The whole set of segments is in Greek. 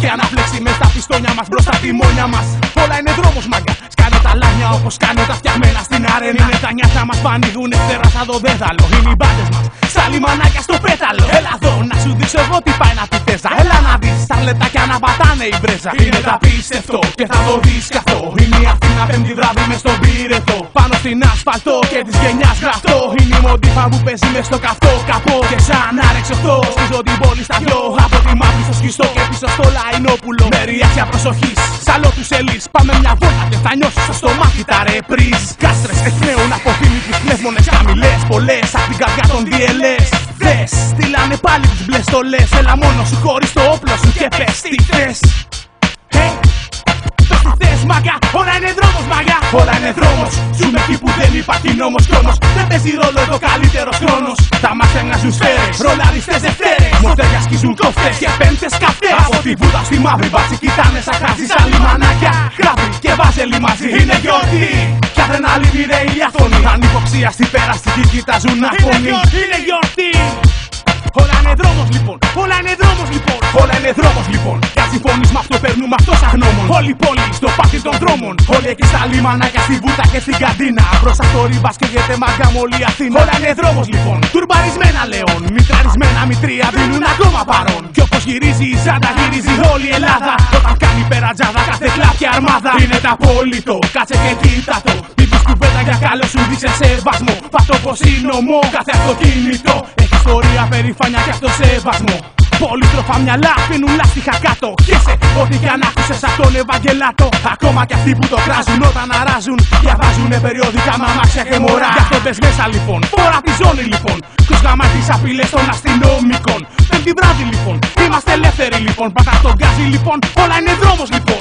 και αναφλέξει μες στα πιστόνια μας, μπροστά τη μόνια μας. Όλα είναι δρόμος μάγκα, σκάνε τα λάγια όπως κάνε τα φτιαγμένα στην αρένα. Είναι τα νιάτα μας που ανοίγουνε φτερά σαν το δέδαλο. Είναι οι μπάντες μας, στα λιμανάκια στο πέταλο. Έλα εδώ να σου δείξω εγώ τι πάει να πει τέζα. Έλα να δεις τα λεπτάκια να πατάνε η μπρέζα. Είναι τα πίστευτο και θα το δεις καθό. Είναι η Αθήνα πέμπτη βράδυ μες στον πύρετο. Πάνω στην ασφαλτό και της γενιάς γραφτό. Είναι η μοντίφα που παίζει μες στο καυτό καπό. Και σαν άρεξε οχτώ σκίζω την πόλη στα δυο. Από τη μαύρη στο σκιστό και πίσω στο λαϊνόπουλο. Με ριάξια προσοχής, σαλό του σελής. Πάμε μια βόλτα και θα νιώσεις στο στομάχι τα ρεπρίζ. Κάστρες εκπνέουν από φίλοι τους πνεύμονες χαμηλές. Πολλές απ' την καρδιά των DLS. Δες, στείλανε πάλι τις μπλες στολές. Έλα μόνο σου χωρίς το όπλο σου και πες τι θες. Πες τι θες μάγκα, όλα είναι δρόμος μάγκα. Όλα είναι δρόμος, ζούμε εκεί που δεν υπάρχει νόμος χρόνος. Δεν παίζει ρόλο εδώ καλύτερος χρόνος. Τα μάτια βγάζουν σφαίρες, ρολαριστές δευτέρες. Μοντέρια σκίζουν κόφτες και πέμπτες καυτές. Από τη βούτα στη μαύρη μπάτσι κοιτάνε σαν χάζι σαν λιμανάκια. Γράφει και βάζελοι μαζί, είναι γιορτή. Κι αδρεναλίνη ρε ηλιαθώνει. Ανυποψία στη πέραση και κοιτάζουν αφωνή. Είναι γιορτή. Όλα είναι δρόμος λοιπόν, όλα είναι δρόμος λοιπόν. Όλα είναι δρόμος λοιπόν. Κι αν συμφωνείς μ' αυτό περνούμε αυτό σαν γνώμων. Όλη η πόλη στο πάρτι των δρόμων. Όλοι εκεί στα λιμανάκια, στη βούτα και στην καντίνα. Μπροστά στο ρίμπας και γίνεται μαγκά μ' όλη Αθήνα. Όλα είναι δρόμος λοιπόν. Τουρμπαρισμένα λεόν, μητραρισμένα μητρία δίνουν ακόμα παρόν. Κι όπως γυρίζει η ζάντα γυρίζει όλη η Ελλάδα. Όταν κάνει περατζάδα κάθε κλάπια αρμάδα. Είναι τα απόλυτο, κάτσε και κοίτα το. Κουβέντα για καλό σου δείξε σεβασμό. Πάτω πως είναι ομό κάθε αυτοκίνητο. Έχει ιστορία, περηφάνεια και αυτοσεβασμό. Πολύτροφα μυαλά πίνουν λάστιχα κάτω. Χέσε ό,τι κι αν άκουσες από τον Ευαγγελάτο. Ακόμα κι αυτοί που το κράζουν όταν αράζουν. Διαβάζουνε περιοδικά με αμάξια και μωρά. Γι' αυτό μπες μέσα λοιπόν, φορά τη ζώνη λοιπόν. Τους γάμα τις απειλές των αστυνομικών. Πέμπτη βράδυ λοιπόν, είμαστε ελεύθεροι λοιπόν. Πατά τον γκάζι λοιπόν, όλα είναι δρόμος λοιπόν.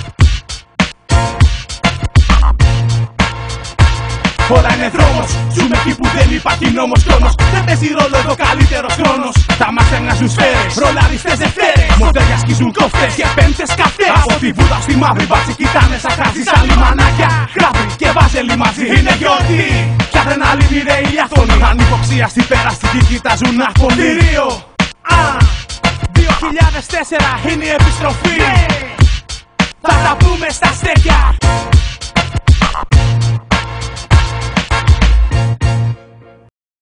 Όλα είναι δρόμος, ζούμε εκεί που δεν υπάρχει νόμος χρόνος. Δεν παίζει ρόλο εδώ καλύτερος χρόνος. Τα μάτια βγάζουν σφαίρες, ρολαριστές δευτέρες. Μοντέρια σκίζουν κόφτες και πέμπτες καυτές. Από τη βούτα στη μαύρη μπάτσι κοιτάνε σαν χάζι σαν λιμανάκια. Γράφει και βάζελοι μαζί, είναι γιορτή. Κι αδρεναλίνη ρε ηλιαθώνει. Ανυποψία στη πέραση και κοιτάζουν αφωνή. 2004 είναι η επιστροφή. Θα τα πούμε στα στέκια.